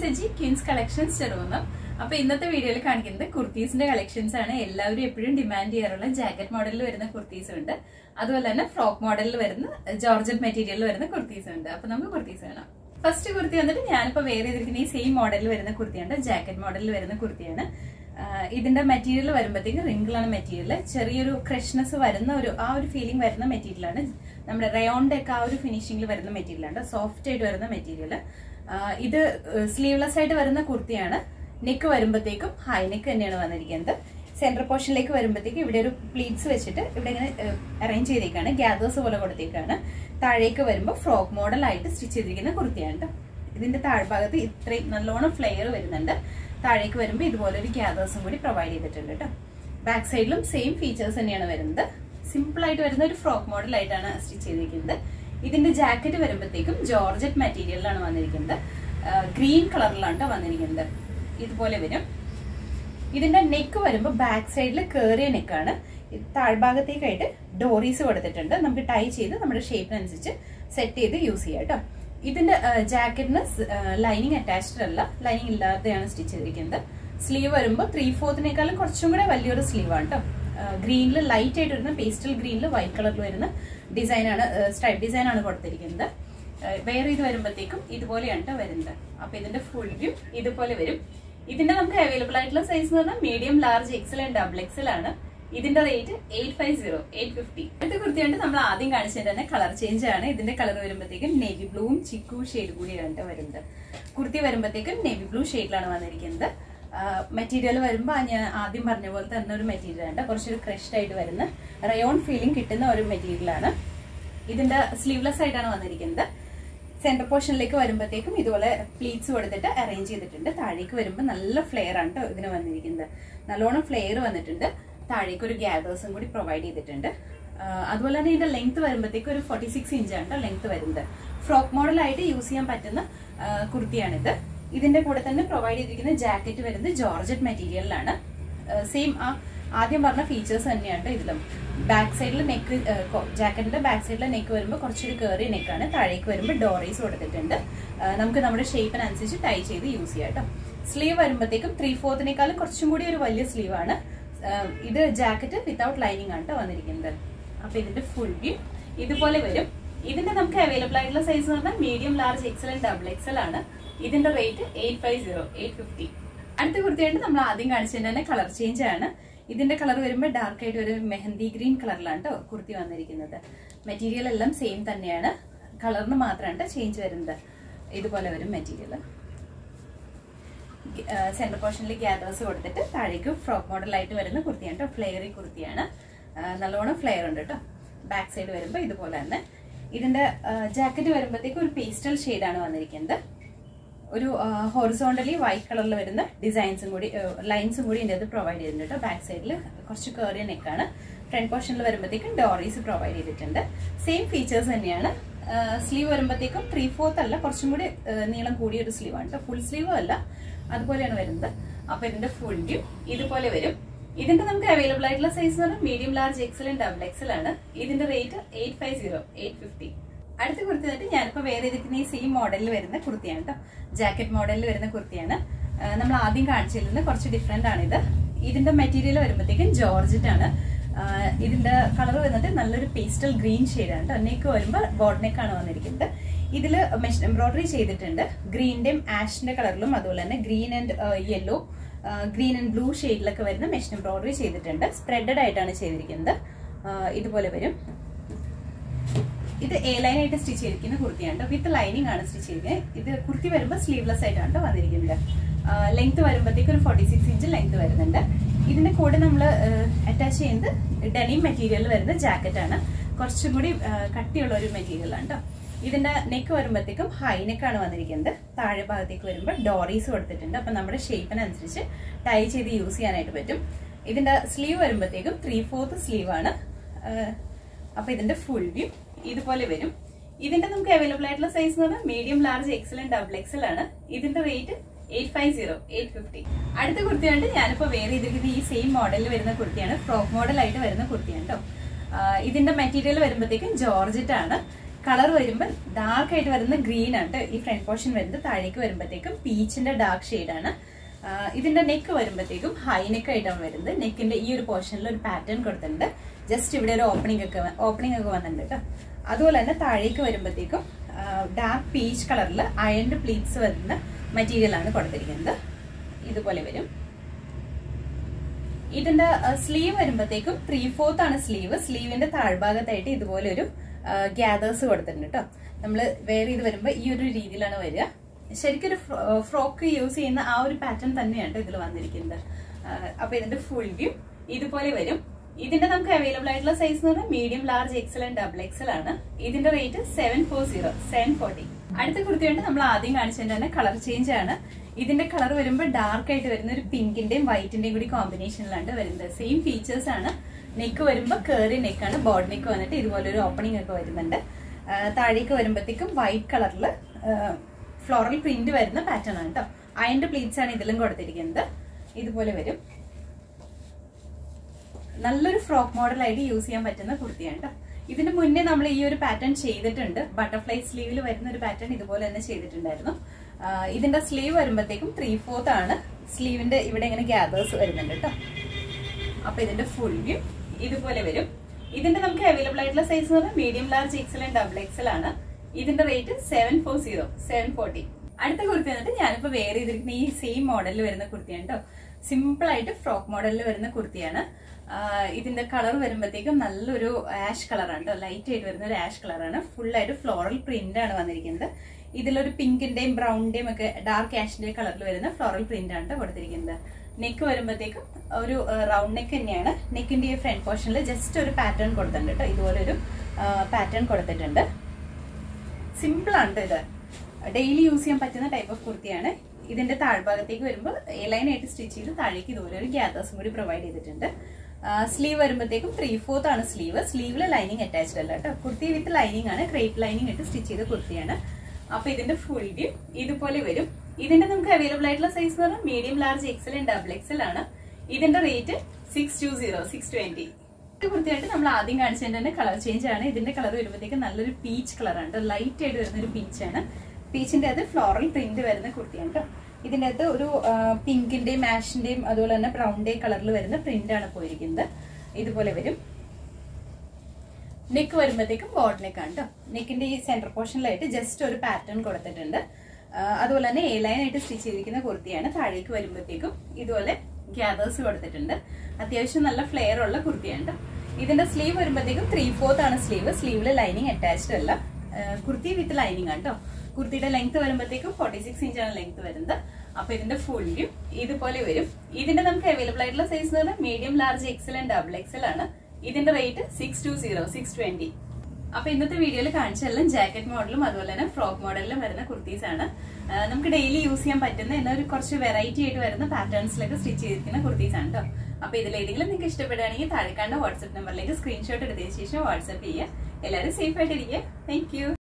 Saji Queen's Collections ചെറുവണ്ണം. അപ്പോൾ ഇന്നത്തെ വീഡിയോയിൽ കാണിക്കുന്നത് കുർത്തീസിന്റെ കളക്ഷൻസ് ആണ്. എല്ലാവരും എപ്പോഴും ഡിമാൻഡ് ചെയ്യാറുള്ള ജാക്കറ്റ് മോഡലിൽ വരുന്ന കുർത്തീസ് ഉണ്ട്. അതുപോലെ തന്നെ ഫ്രോക്ക് മോഡലിൽ വരുന്ന ജോർജറ്റ് മെറ്റീരിയലിൽ വരുന്ന കുർത്തീസ് ഉണ്ട്. അപ്പോൾ നമുക്ക് കുർത്തീസ് കാണാം. ഫസ്റ്റ് കുർത്തി വന്നിട്ട് ഞാനിപ്പോൾ വെയർ ചെയ്തിരിക്കുന്ന ഈ സെയിം മോഡലിൽ വരുന്ന കുർത്തിയാണ്. ജാക്കറ്റ് മോഡലിൽ വരുന്ന കുർത്തിയാണ്. ഇതിന്റെ മെറ്റീരിയൽ വരുമ്പോഴത്തേക്ക് റിങ്കിളാണ് മെറ്റീരിയൽ. ചെറിയൊരു ക്രഷ്നെസ് വരുന്ന ആ ഒരു ഫീലിംഗ് വരുന്ന മെറ്റീരിയലാണ്. നമ്മുടെ റയോണിന്റെ ഒക്കെ ആ ഒരു ഫിനിഷിംഗിൽ വരുന്ന മെറ്റീരിയലാണ്. സോഫ്റ്റ് ആയിട്ട് വരുന്ന മെറ്റീരിയൽ. ഇത് സ്ലീവ്ലെസ് ആയിട്ട് വരുന്ന കുർത്തിയാണ്. നെക്ക് വരുമ്പോഴത്തേക്കും ഹൈ നെക്ക് തന്നെയാണ് വന്നിരിക്കുന്നത്. സെന്റർ പോർഷനിലേക്ക് വരുമ്പോഴത്തേക്ക് ഇവിടെ ഒരു പ്ലീറ്റ്സ് വെച്ചിട്ട് ഇവിടെ ഇങ്ങനെ അറേഞ്ച് ചെയ്തേക്കാണ്. ഗ്യാദേഴ്സ് പോലെ കൊടുത്തേക്കാണ്. താഴേക്ക് വരുമ്പോൾ ഫ്രോക്ക് മോഡൽ ആയിട്ട് സ്റ്റിച്ച് ചെയ്തിരിക്കുന്ന കുർത്തിയാണ്. ഇതിന്റെ താഴ്ഭാഗത്ത് ഇത്രയും നല്ലോണം ഫ്ലെയർ വരുന്നുണ്ട്. താഴേക്ക് വരുമ്പോൾ ഇതുപോലെ ഒരു ഗ്യാദേഴ്സും കൂടി പ്രൊവൈഡ് ചെയ്തിട്ടുണ്ട് കേട്ടോ. ബാക്ക് സൈഡിലും സെയിം ഫീച്ചേഴ്സ് തന്നെയാണ് വരുന്നത്. സിമ്പിൾ ആയിട്ട് വരുന്ന ഒരു ഫ്രോക്ക് മോഡൽ ആയിട്ടാണ് സ്റ്റിച്ച് ചെയ്തിരിക്കുന്നത്. ഇതിന്റെ ജാക്കറ്റ് വരുമ്പോഴത്തേക്കും ജോർജറ്റ് മെറ്റീരിയലിലാണ് വന്നിരിക്കുന്നത്. ഗ്രീൻ കളറിലാണ് വന്നിരിക്കുന്നത്. ഇതുപോലെ വരും. ഇതിന്റെ നെക്ക് വരുമ്പോൾ ബാക്ക് സൈഡിൽ കേറിയ നെക്കാണ്. താഴ്ഭാഗത്തേക്കായിട്ട് ഡോറീസ് കൊടുത്തിട്ടുണ്ട്. നമുക്ക് ടൈ ചെയ്ത് നമ്മുടെ ഷേപ്പിനനുസരിച്ച് സെറ്റ് ചെയ്ത് യൂസ് ചെയ്യാം കേട്ടോ. ഇതിന്റെ ജാക്കറ്റിന് ലൈനിങ് അറ്റാച്ച്ഡ് അല്ല, ലൈനിങ് ഇല്ലാതെയാണ് സ്റ്റിച്ച് ചെയ്തിരിക്കുന്നത്. സ്ലീവ് വരുമ്പോൾ 3/4 കുറച്ചും കൂടെ വലിയൊരു സ്ലീവാണ് കേട്ടോ. ഗ്രീനിൽ ലൈറ്റ് ആയിട്ട് വരുന്ന പേസ്റ്റൽ ഗ്രീനിൽ വൈറ്റ് കളറിൽ വരുന്ന ഡിസൈനാണ്, സ്ട്രൈപ്പ് ഡിസൈൻ ആണ് കൊടുത്തിരിക്കുന്നത്. വേറെ ഇത് വരുമ്പോഴത്തേക്കും ഇതുപോലെയാണ് കേട്ടോ വരുന്നത്. അപ്പൊ ഇതിന്റെ ഫുൾ വ്യൂ ഇതുപോലെ വരും. ഇതിന്റെ നമുക്ക് അവൈലബിൾ ആയിട്ടുള്ള സൈസ് എന്ന് പറഞ്ഞാൽ medium, large, XL and double XL ആണ്. ഇതിന്റെ റേറ്റ് 850. അടുത്ത കുർത്തിയുണ്ട് നമ്മൾ ആദ്യം കാണിച്ചതിന്റെ തന്നെ കളർ ചേഞ്ച് ആണ്. ഇതിന്റെ കളർ വരുമ്പോഴത്തേക്കും നേവി ബ്ലൂവും ചിക്കു ഷെയ്ഡ് കൂടിയാണ് വരുന്നത്. കുർത്തി വരുമ്പോഴത്തേക്കും നേവി ബ്ലൂ ഷെയ്ഡിലാണ് വന്നിരിക്കുന്നത്. മെറ്റീരിയൽ വരുമ്പോൾ ഞാൻ ആദ്യം പറഞ്ഞ പോലെ തന്നെ ഒരു മെറ്റീരിയൽ ആണ്. കുറച്ചൊരു ക്രഷ്ഡ് ആയിട്ട് വരുന്ന റയോൺ ഫീലിംഗ് കിട്ടുന്ന ഒരു മെറ്റീരിയലാണ്. ഇതിന്റെ സ്ലീവ്ലെസ് ആയിട്ടാണ് വന്നിരിക്കുന്നത്. സെന്റർ പോർഷനിലേക്ക് വരുമ്പോഴത്തേക്കും ഇതുപോലെ പ്ലീറ്റ്സ് കൊടുത്തിട്ട് അറേഞ്ച് ചെയ്തിട്ടുണ്ട്. താഴേക്ക് വരുമ്പോൾ നല്ല ഫ്ലെയർ ആണ് കേട്ടോ ഇതിന് വന്നിരിക്കുന്നത്. നല്ലോണം ഫ്ലെയർ വന്നിട്ടുണ്ട്. താഴേക്ക് ഒരു ഗ്യാദേഴ്സും കൂടി പ്രൊവൈഡ് ചെയ്തിട്ടുണ്ട്. അതുപോലെ തന്നെ ഇതിന്റെ ലെങ്ത് വരുമ്പോഴത്തേക്ക് ഒരു 46 ഇഞ്ചാണ് ലെങ്ത് വരുന്നത്. ഫ്രോക്ക് മോഡലായിട്ട് യൂസ് ചെയ്യാൻ പറ്റുന്ന കുർത്തിയാണിത്. ഇതിന്റെ കൂടെ തന്നെ പ്രൊവൈഡ് ചെയ്തിരിക്കുന്ന ജാക്കറ്റ് വരുന്നത് ജോർജറ്റ് മെറ്റീരിയലിലാണ്. സെയിം ആദ്യം പറഞ്ഞ ഫീച്ചേഴ്സ് തന്നെയാണ് ഇതിലും. ബാക്ക് സൈഡിൽ നെക്ക്, ജാക്കറ്റിന്റെ ബാക്ക് സൈഡിലെ നെക്ക് വരുമ്പോൾ കുറച്ചൊരു കേറിയ നെക്കാണ്. താഴേക്ക് വരുമ്പോൾ ഡോറീസ് കൊടുത്തിട്ടുണ്ട്. നമുക്ക് നമ്മുടെ ഷേപ്പിനനുസരിച്ച് ടൈ ചെയ്ത് യൂസ് ചെയ്യാം കേട്ടോ. സ്ലീവ് വരുമ്പോഴത്തേക്കും 3/4 കുറച്ചും കൂടി ഒരു വലിയ സ്ലീവ് ആണ്. ഇത് ജാക്കറ്റ് വിത്തൗട്ട് ലൈനിങ് ആണ് വന്നിരിക്കുന്നത്. അപ്പൊ ഇതിന്റെ ഫുൾ വ്യൂ ഇതുപോലെ വരും. ഇതിന്റെ നമുക്ക് അവൈലബിൾ ആയിട്ടുള്ള സൈസ് എന്ന് പറഞ്ഞാൽ medium, large, XL and double XL ആണ്. ഇതിന്റെ റേറ്റ് 850. അടുത്ത കുർത്തിയായിട്ട് നമ്മൾ ആദ്യം കാണിച്ചതിന്റെ തന്നെ കളർ ചേഞ്ച് ആണ്. ഇതിന്റെ കളർ വരുമ്പോൾ ഡാർക്ക് ആയിട്ട് ഒരു മെഹന്തി ഗ്രീൻ കളറിലാണ് കേട്ടോ കുർത്തി വന്നിരിക്കുന്നത്. മെറ്റീരിയൽ എല്ലാം സെയിം തന്നെയാണ്. കളറിന് മാത്രമാണ് ചേഞ്ച് വരുന്നത്. ഇതുപോലെ വരും മെറ്റീരിയൽ. സെന്റർ പോർഷനിൽ ഗ്യാദേഴ്സ് കൊടുത്തിട്ട് താഴേക്ക് ഫ്രോക്ക് മോഡലായിട്ട് വരുന്ന കുർത്തിയാണ് കേട്ടോ. ഫ്ലെയറി കുർത്തിയാണ്. നല്ലോണം ഫ്ലെയർ ഉണ്ട് കേട്ടോ. ബാക്ക് സൈഡ് വരുമ്പോൾ ഇതുപോലെ തന്നെ. ഇതിന്റെ ജാക്കറ്റ് വരുമ്പോഴത്തേക്ക് ഒരു പേസ്റ്റൽ ഷെയ്ഡാണ് വന്നിരിക്കുന്നത്. ഒരു ഹൊറിസോണ്ടലി വൈറ്റ് കളറിൽ വരുന്ന ഡിസൈൻസും കൂടി, ലൈൻസും കൂടി ഇതിൻ്റെ അത് പ്രൊവൈഡ് ചെയ്തിട്ടുണ്ട് കേട്ടോ. ബാക്ക് സൈഡിൽ കുറച്ച് കേറിയ നെക്കാണ്. ഫ്രണ്ട് പോർഷനിൽ വരുമ്പോഴത്തേക്കും ഡോറീസ് പ്രൊവൈഡ് ചെയ്തിട്ടുണ്ട്. സെയിം ഫീച്ചേഴ്സ് തന്നെയാണ്. സ്ലീവ് വരുമ്പോഴത്തേക്കും 3/4 അല്ല, കുറച്ചും കൂടി നീളം കൂടിയ ഒരു സ്ലീവാണ് കേട്ടോ. ഫുൾ സ്ലീവും അല്ല, അതുപോലെയാണ് വരുന്നത്. അപ്പൊ ഇതിന്റെ ഫുൾ വ്യൂ ഇതുപോലെ വരും. ഇതിന്റെ നമുക്ക് അവൈലബിൾ ആയിട്ടുള്ള സൈസ് എന്ന് പറഞ്ഞാൽ medium, large, XL and double XL ആണ്. ഇതിന്റെ റേറ്റ് 850. അടുത്ത കുർത്തി വന്നിട്ട് ഞാനിപ്പോ വേറെ ചെയ്തിരിക്കുന്ന ഈ സെയിം മോഡലിൽ വരുന്ന കുർത്തിയാണ് കേട്ടോ. ജാക്കറ്റ് മോഡലിൽ വരുന്ന കുർത്തിയാണ്. നമ്മൾ ആദ്യം കാണിച്ചതിൽ നിന്ന് കുറച്ച് ഡിഫറെന്റ് ആണ് ഇത്. ഇതിന്റെ മെറ്റീരിയൽ വരുമ്പോഴത്തേക്കും ജോർജറ്റ് ആണ്. ഇതിന്റെ കളർ വന്നിട്ട് നല്ലൊരു പേസ്റ്റൽ ഗ്രീൻ ഷെയ്ഡാണ് കേട്ടോ. നെക്ക് വരുമ്പോൾ ബോട്ട് നെക്കാണ് വന്നിരിക്കുന്നത്. ഇതില് മെഷീൻ എംബ്രോയിഡറി ചെയ്തിട്ടുണ്ട്. ഗ്രീന്റെയും ആഷിന്റെ കളറിലും അതുപോലെ തന്നെ green and yellow, green and blue ഷെയ്ഡിലൊക്കെ വരുന്ന മെഷീൻ എംബ്രോയിഡറി ചെയ്തിട്ടുണ്ട്. സ്പ്രെഡഡ് ആയിട്ടാണ് ചെയ്തിരിക്കുന്നത്. ഇതുപോലെ വരും. ഇത് എ ലൈൻ ആയിട്ട് സ്റ്റിച്ച് ചെയ്തിരിക്കുന്ന കുർത്തിയാണ്. വിത്ത് ലൈനിങ് ആണ് സ്റ്റിച്ച് ചെയ്തിരിക്കുന്നത്. ഇത് കുർത്തി വരുമ്പോൾ സ്ലീവ്ലെസ് ആയിട്ടാണ് വന്നിരിക്കുന്നത്. ലെങ്ത് വരുമ്പോഴത്തേക്ക് ഒരു 46 ഇഞ്ച് ലെങ്ത് വരുന്നുണ്ട്. ഇതിന്റെ കൂടെ നമ്മൾ അറ്റാച്ച് ചെയ്യുന്നത് ഡെനിം മെറ്റീരിയൽ വരുന്ന ജാക്കറ്റ് ആണ്. കുറച്ചും കൂടി കട്ടിയുള്ള ഒരു മെറ്റീരിയൽ ആണ് കേട്ടോ. ഇതിന്റെ നെക്ക് വരുമ്പോഴത്തേക്കും ഹൈ നെക്കാണ് വന്നിരിക്കുന്നത്. താഴെ ഭാഗത്തേക്ക് വരുമ്പോൾ ഡോറീസ് കൊടുത്തിട്ടുണ്ട്. അപ്പൊ നമ്മുടെ ഷേപ്പിനനുസരിച്ച് ടൈ ചെയ്ത് യൂസ് ചെയ്യാനായിട്ട് പറ്റും. ഇതിന്റെ സ്ലീവ് വരുമ്പോഴത്തേക്കും 3/4 സ്ലീവ് ആണ്. അപ്പൊ ഇതിന്റെ ഫുൾ വ്യൂ ഇതുപോലെ വരും. ഇതിന്റെ നമുക്ക് അവൈലബിൾ ആയിട്ടുള്ള സൈസ് എന്ന് പറഞ്ഞാൽ medium, large, XL and double XL ആണ്. ഇതിന്റെ റേറ്റ് 850. അടുത്ത കുർത്തിയായിട്ട് ഞാനിപ്പോ വേറെ ചെയ്തിരിക്കുന്നത് ഈ സെയിം മോഡലിൽ വരുന്ന കുർത്തിയാണ്. ഫ്രോക്ക് മോഡലായിട്ട് വരുന്ന കുർത്തിയാണ് കേട്ടോ. ഇതിന്റെ മെറ്റീരിയൽ വരുമ്പോഴത്തേക്കും ജോർജറ്റ് ആണ്. കളർ വരുമ്പോൾ ഡാർക്ക് ആയിട്ട് വരുന്ന ഗ്രീൻ ആണ് ഈ ഫ്രണ്ട് പോർഷൻ വരുന്നത്. താഴേക്ക് വരുമ്പോഴത്തേക്കും പീച്ചിന്റെ ഡാർക്ക് ഷെയ്ഡാണ്. ഇതിന്റെ നെക്ക് വരുമ്പോഴത്തേക്കും ഹൈ നെക്ക് ആയിട്ടാണ് വരുന്നത്. നെക്കിന്റെ ഈ ഒരു പോർഷനിൽ ഒരു പാറ്റേൺ കൊടുത്തിട്ടുണ്ട്. ജസ്റ്റ് ഇവിടെ ഒരു ഓപ്പണിംഗ് ഒക്കെ വന്നിട്ടുണ്ട് കേട്ടോ. അതുപോലെ തന്നെ താഴേക്ക് വരുമ്പോഴത്തേക്കും ഡാർക്ക് പീച്ച് കളറിൽ അയൺഡ് പ്ലീറ്റ്സ് വരുന്ന മെറ്റീരിയൽ ആണ് കൊടുത്തിരിക്കുന്നത്. ഇതുപോലെ വരും. ഇതിന്റെ സ്ലീവ് വരുമ്പോഴത്തേക്കും 3/4 ആണ് സ്ലീവ്. സ്ലീവിന്റെ താഴ്ഭാഗത്തായിട്ട് ഇതുപോലെ ഒരു ഗ്യാദേഴ്സ് കൊടുത്തിട്ടുണ്ട് കേട്ടോ. നമ്മൾ വെയർ ചെയ്ത് വരുമ്പോൾ ഈ ഒരു രീതിയിലാണ് വരിക. ശരിക്കും ഒരു ഫ്രോക്ക് യൂസ് ചെയ്യുന്ന ആ ഒരു പാറ്റേൺ തന്നെയാണ് ഇതിൽ വന്നിരിക്കുന്നത്. അപ്പൊ ഇതിന്റെ ഫുൾ വ്യൂ ഇതുപോലെ വരും. ഇതിന്റെ നമുക്ക് അവൈലബിൾ ആയിട്ടുള്ള സൈസ് എന്ന് പറഞ്ഞാൽ medium, large, XL and double XL ആണ്. ഇതിന്റെ റേറ്റ് 740. അടുത്ത കുർത്തിയുണ്ട് നമ്മൾ ആദ്യം കാണിച്ചതിന്റെ തന്നെ കളർ ചേഞ്ച് ആണ്. ഇതിന്റെ കളർ വരുമ്പോൾ ഡാർക്ക് ആയിട്ട് വരുന്ന ഒരു പിങ്കിന്റെയും വൈറ്റിന്റെയും കൂടി കോമ്പിനേഷനിലാണ് വരുന്നത്. സെയിം ഫീച്ചേഴ്സ് ആണ്. നെക്ക് വരുമ്പോൾ കേറി നെക്കാണ്. ബോർഡ് നെക്ക് വന്നിട്ട് ഇതുപോലെ ഒരു ഓപ്പണിംഗ് ഒക്കെ വരുന്നുണ്ട്. താഴേക്ക് വരുമ്പോഴത്തേക്കും വൈറ്റ് കളറിൽ ഫ്ലോറൽ പ്രിന്റ് വരുന്ന പാറ്റേൺ ആണ് കേട്ടോ. അയൺഡ് പ്ലീറ്റ്സ് ആണ് ഇതിലും കൊടുത്തിരിക്കുന്നത്. ഇതുപോലെ വരും. നല്ലൊരു ഫ്രോക്ക് മോഡലായിട്ട് യൂസ് ചെയ്യാൻ പറ്റുന്ന കുർത്തിയാണ് കേട്ടോ. ഇതിന് മുന്നേ നമ്മൾ ഈ ഒരു പാറ്റേൺ ചെയ്തിട്ടുണ്ട്. ബട്ടർഫ്ലൈ സ്ലീവിൽ വരുന്ന ഒരു പാറ്റേൺ ഇതുപോലെ തന്നെ ചെയ്തിട്ടുണ്ടായിരുന്നു. ഇതിന്റെ സ്ലീവ് വരുമ്പോഴത്തേക്കും 3/4 ആണ്. സ്ലീവിന്റെ ഇവിടെ ഇങ്ങനെ ഗ്യാദേഴ്സ് വരുന്നുണ്ട് കേട്ടോ. അപ്പൊ ഇതിന്റെ ഫുൾ വ്യൂ ഇതുപോലെ വരും. ഇതിന്റെ നമുക്ക് അവൈലബിൾ ആയിട്ടുള്ള സൈസ് എന്ന് പറഞ്ഞാൽ medium, large, XL and double XL ആണ്. ഇതിന്റെ റേറ്റ് 740. അടുത്ത കുർത്തി വന്നിട്ട് ഞാനിപ്പോ വെയർ ചെയ്തിരിക്കുന്ന ഈ സെയിം മോഡലിൽ വരുന്ന കുർത്തിയാണ് കേട്ടോ. സിമ്പിൾ ആയിട്ട് ഫ്രോക്ക് മോഡലിൽ വരുന്ന കുർത്തിയാണ്. ഇതിന്റെ കളർ വരുമ്പോഴത്തേക്കും നല്ലൊരു ആഷ് കളറാണ് കേട്ടോ. ലൈറ്റ് ആയിട്ട് വരുന്ന ഒരു ആഷ് കളറാണ്. ഫുൾ ആയിട്ട് ഫ്ലോറൽ പ്രിന്റ് ആണ് വന്നിരിക്കുന്നത്. ഇതിലൊരു പിങ്കിന്റെയും ബ്രൗണിന്റെയും ഒക്കെ ഡാർക്ക് ആഷിന്റെയും കളറിൽ വരുന്ന ഫ്ലോറൽ പ്രിന്റ് ആണ് കൊടുത്തിരിക്കുന്നത്. നെക്ക് വരുമ്പോഴത്തേക്കും ഒരു റൗണ്ട് നെക്ക് തന്നെയാണ്. നെക്കിന്റെ ഈ ഫ്രണ്ട് പോർഷനിൽ ജസ്റ്റ് ഒരു പാറ്റേൺ കൊടുത്തിട്ടുണ്ട് കേട്ടോ. ഇതുപോലെ ഒരു പാറ്റേൺ കൊടുത്തിട്ടുണ്ട്. സിമ്പിൾ ആണ് ഇത്. ഡെയിലി യൂസ് ചെയ്യാൻ പറ്റുന്ന ടൈപ്പ് ഓഫ് കുർത്തിയാണ്. ഇതിന്റെ താഴ്ഭാഗത്തേക്ക് വരുമ്പോൾ എലൈൻ ആയിട്ട് സ്റ്റിച്ച് ചെയ്ത് താഴേക്ക് ഇതുപോലെ ഒരു ഗ്യാദേഴ്സും കൂടി പ്രൊവൈഡ് ചെയ്തിട്ടുണ്ട്. സ്ലീവ് വരുമ്പോഴത്തേക്കും 3/4 ആണ് സ്ലീവ്. സ്ലീവില് ലൈനിങ് അറ്റാച്ച്ഡ് അല്ല കേട്ടോ. കുർത്തി വിത്ത് ലൈനിങ് ആണ്. ക്രേപ്പ് ലൈനിങ് ഇട്ട് സ്റ്റിച്ച് ചെയ്ത കുർത്തിയാണ്. അപ്പൊ ഇതിന്റെ ഫുൾ വ്യൂ ഇതുപോലെ വരും. ഇതിന്റെ നമുക്ക് അവൈലബിൾ ആയിട്ടുള്ള സൈസ് എന്ന് പറഞ്ഞാൽ medium, large, XL and double XL ആണ്. ഇതിന്റെ റേറ്റ് 620. കുർത്തിയായിട്ട് നമ്മൾ ആദ്യം കാണിച്ചതിന്റെ തന്നെ കളർ ചേഞ്ച് ആണ്. ഇതിന്റെ കളർ വരുമ്പോഴത്തേക്ക് നല്ലൊരു പീച്ച് കളറാണ്. ലൈറ്റ് ആയിട്ട് വരുന്ന ഒരു പീച്ചാണ്. പീച്ചിന്റെ അത് ഫ്ലോറൽ പ്രിന്റ് വരുന്ന കുർത്തിയാണ് കേട്ടോ. ഇതിന്റെ അകത്ത് ഒരു പിങ്കിന്റെയും ആഷിന്റെയും അതുപോലെ തന്നെ ബ്രൗണിന്റെയും കളറിൽ വരുന്ന പ്രിന്റ് ആണ് പോയിരിക്കുന്നത്. ഇതുപോലെ വരും. നെക്ക് വരുമ്പോഴത്തേക്കും ബോർഡ് നെക്ക് ആണ് കേട്ടോ. നെക്കിന്റെ ഈ സെന്റർ പോർഷനിലായിട്ട് ജസ്റ്റ് ഒരു പാറ്റേൺ കൊടുത്തിട്ടുണ്ട്. അതുപോലെ തന്നെ എ ലൈൻ ആയിട്ട് സ്റ്റിച്ച് ചെയ്തിരിക്കുന്ന കുർത്തിയാണ്. താഴേക്ക് വരുമ്പോഴത്തേക്കും ഇതുപോലെ ഗ്യാദേഴ്സ് കൊടുത്തിട്ടുണ്ട്. അത്യാവശ്യം നല്ല ഫ്ലെയർ ഉള്ള കുർത്തിയാണ് കേട്ടോ. ഇതിന്റെ സ്ലീവ് വരുമ്പോഴത്തേക്കും 3/4 ആണ് സ്ലീവ്. സ്ലീവില് ലൈനിങ് അറ്റാച്ച്ഡ് അല്ല. കുർത്തി വിത്ത് ലൈനിങ് ആണ് കേട്ടോ. കുർത്തിയുടെ ലെങ്ത് വരുമ്പോഴത്തേക്കും 46 ഇഞ്ചാണ് ലെങ്ത് വരുന്നത്. അപ്പൊ ഇതിന്റെ ഫുൾ വ്യൂ ഇതുപോലെ വരും. ഇതിന്റെ നമുക്ക് അവൈലബിൾ ആയിട്ടുള്ള സൈസ് എന്ന് പറഞ്ഞാൽ medium, large, XL and double XL ആണ്. ഇതിന്റെ റേറ്റ് 620. അപ്പൊ ഇന്നത്തെ വീഡിയോയിൽ കാണിച്ചെല്ലാം ജാക്കറ്റ് മോഡലും അതുപോലെ തന്നെ ഫ്രോക്ക് മോഡലിലും വരുന്ന കുർത്തീസ് ആണ്. നമുക്ക് ഡെയിലി യൂസ് ചെയ്യാൻ പറ്റുന്ന എന്നാൽ കുറച്ച് വെറൈറ്റി ആയിട്ട് വരുന്ന പാറ്റേൺസിലൊക്കെ സ്റ്റിച്ച് ചെയ്തിരിക്കുന്ന കുർത്തീസ് ആണ് കേട്ടോ. അപ്പൊ ഇതിലേതെങ്കിലും നിങ്ങൾക്ക് ഇഷ്ടപ്പെടുകയാണെങ്കിൽ താഴെ കാണുന്ന വാട്സ്ആപ്പ് നമ്പറിലേക്ക് സ്ക്രീൻഷോട്ട് എടുത്തതിന് ശേഷം വാട്സ്ആപ്പ് ചെയ്യുക. എല്ലാവരും സേഫ് ആയിട്ടിരിക്കുക. Thank U.